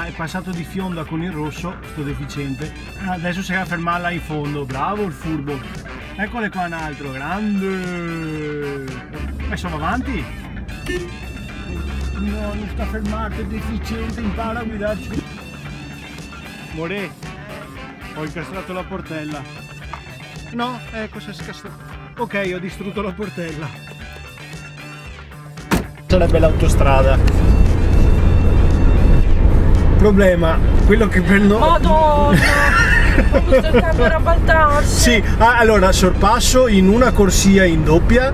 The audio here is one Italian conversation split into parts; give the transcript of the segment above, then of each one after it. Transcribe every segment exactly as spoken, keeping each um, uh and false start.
è passato di fionda con il rosso, sto deficiente. Adesso si va a fermarla in fondo, bravo il furbo. Eccole qua un altro, grande. Ma sono avanti? No, non sta fermando, è deficiente, impara a guidarci. More, ho incastrato la portella. No, ecco, si è scastrato. Ok, ho distrutto la portella. Sarebbe l'autostrada. Problema, quello che per noi... Madonna! Ho visto il cambio rabaltarsi. Sì, ah, allora sorpasso in una corsia in doppia.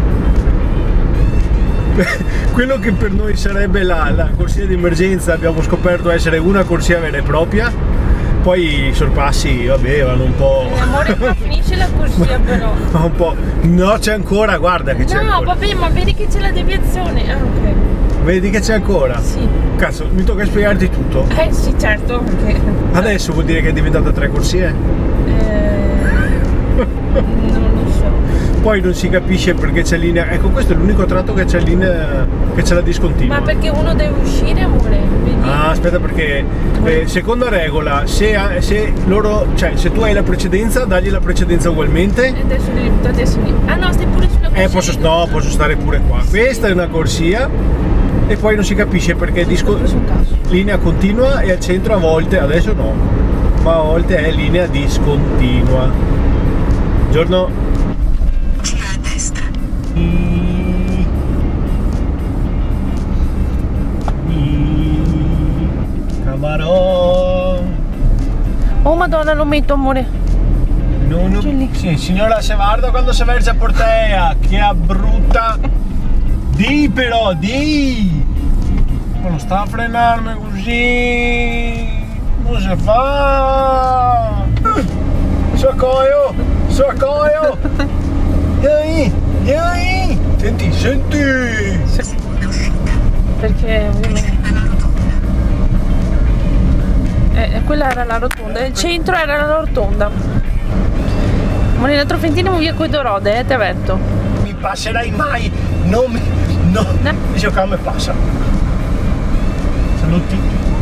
Quello che per noi sarebbe la, la corsia di emergenza abbiamo scoperto essere una corsia vera e propria. Poi i sorpassi, vabbè, vanno un po'... Eh, amore, qua finisce la corsia però. un po'... No, c'è ancora, guarda che c'è no, ancora. No, vabbè, ma vedi che c'è la deviazione. Ah, ok. Vedi che c'è ancora? Sì. Cazzo, mi tocca spiegarti tutto. Eh sì, certo. Perché... Adesso vuol dire che è diventata tre corsie? Eh... non lo so. Poi non si capisce perché c'è linea. Ecco, questo è l'unico tratto che c'è linea. Che c'è la discontinua. Ma perché uno deve uscire, amore? Vedi? Ah, aspetta, perché eh, seconda regola, se, se loro. Cioè, se tu hai la precedenza, dagli la precedenza ugualmente. E adesso li riportati a sinistra. Ah no, stai pure sulla corsia. Eh, posso, no, posso stare pure qua. Questa è una corsia. E poi non si capisce perché disco, linea continua e al centro a volte, adesso no, ma a volte è linea discontinua. Buongiorno. Gira a destra. I... I... Camarò. Oh madonna, lo metto, amore. Non ho... Sì, signora, se guarda quando si versa a portea, che è brutta. Di però, di! Non sta a frenarmi così! Non si fa! Soccorro! Soccorro! Vieni! Vieni! Senti, senti! Perché ovviamente... Eh, quella era la rotonda, il centro era la rotonda. Ma nell'altro fentino via coi dorode, eh, ti avverto. Mi passerai mai! Non mi... No! No. Dice che me passa! Saluti!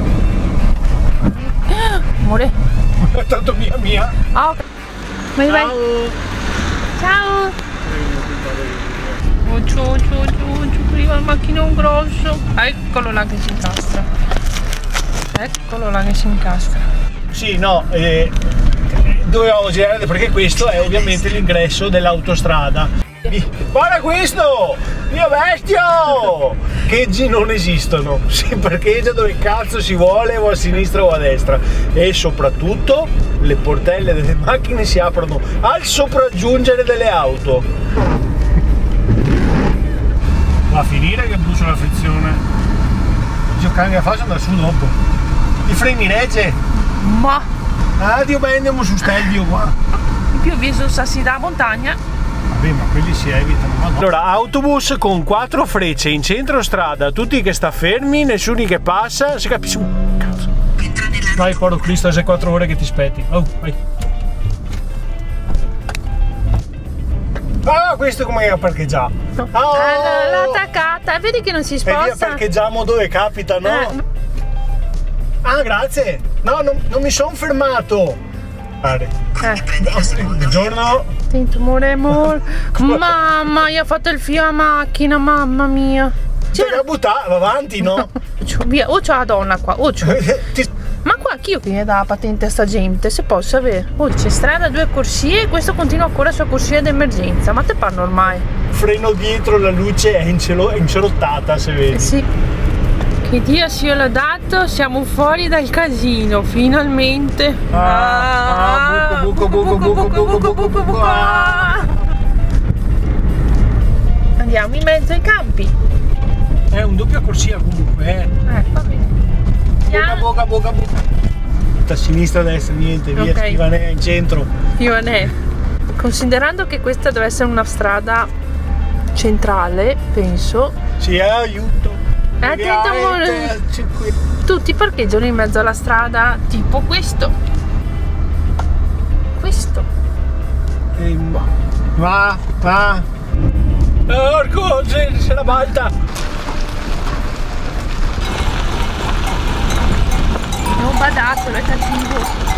Amore! Tanto mia mia! Ah, ok. Vai, vai! Ciao! Ciao! Oh, ciao, ciao, ciao, ciao, prima il macchinone grosso! Eccolo là che si incastra! Eccolo là che si incastra! Sì, no, eh, dovevo girare perché questo è ovviamente l'ingresso dell'autostrada. Guarda questo! Mio bestio! Cheggi non esistono, si parcheggia dove cazzo si vuole, o a sinistra o a destra, e soprattutto le portelle delle macchine si aprono al sopraggiungere delle auto. Va a finire che brucio la frizione. Giocare a fase andare su dopo. I freni regge? Ma! Ah, Dio bene, andiamo su Stelvio qua. In più visto sassi da montagna. Vabbè, ma quelli si evitano. Madonna. Allora, autobus con quattro frecce in centro strada, tutti che sta fermi, nessuno che passa, si capisce un cazzo. Vai, porco Cristo, sei quattro ore che ti aspetti. Oh, vai. Ah, questo come è a parcheggiare? Oh! Ah, l'ho attaccata, vedi che non si sposta. E via parcheggiamo dove capita, no? Eh. Ah, grazie. No, non, non mi sono fermato. Pare. Eh. Buongiorno. Sento, amore, amore. Mamma, io ho fatto il fio a macchina, mamma mia. Ti ha buttato avanti, no? Via, o c'è la donna qua, o c'è. Ti... Ma qua chi io che gli dà la patente a sta gente, se posso avere. Oh, c'è strada, due corsie e questo continua ancora sua corsia d'emergenza. Ma te parlo ormai. Freno dietro, la luce è, incelo, è incerottata, se vedi. Eh sì. Che Dio sia lodato, siamo fuori dal casino, finalmente. Ah, buco, buco, buco, buco, buco, buco, buco, buco. Andiamo in mezzo ai campi. È un doppia corsia comunque, eh. Eh, va bene. Boca, boca, boca, boca. A sinistra, a destra, niente, via, Ok. Schivanè in centro. Schivanè. Considerando che questa deve essere una strada centrale, penso. Sì, aiuto. Attento, amore. Tutti parcheggiano in mezzo alla strada, tipo questo. Questo. E va, va. Porco, se, se la balta. Non badato, è cattivo.